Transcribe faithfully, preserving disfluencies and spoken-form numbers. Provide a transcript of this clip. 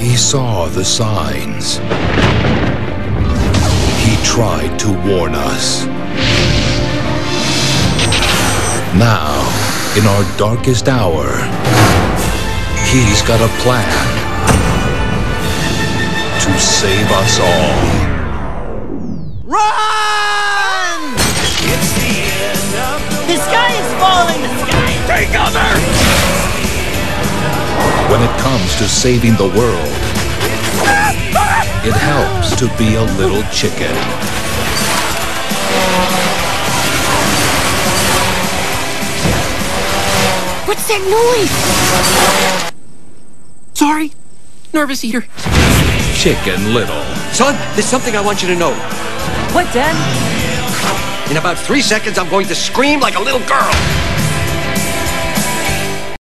He saw the signs. He tried to warn us. Now, in our darkest hour, he's got a plan to save us all. Run! It's the end of the, the sky is falling! The sky! Take cover! When it comes to saving the world, it helps to be a little chicken. What's that noise? Sorry, nervous eater. Chicken Little. Son, there's something I want you to know. What, Dad? In about three seconds, I'm going to scream like a little girl.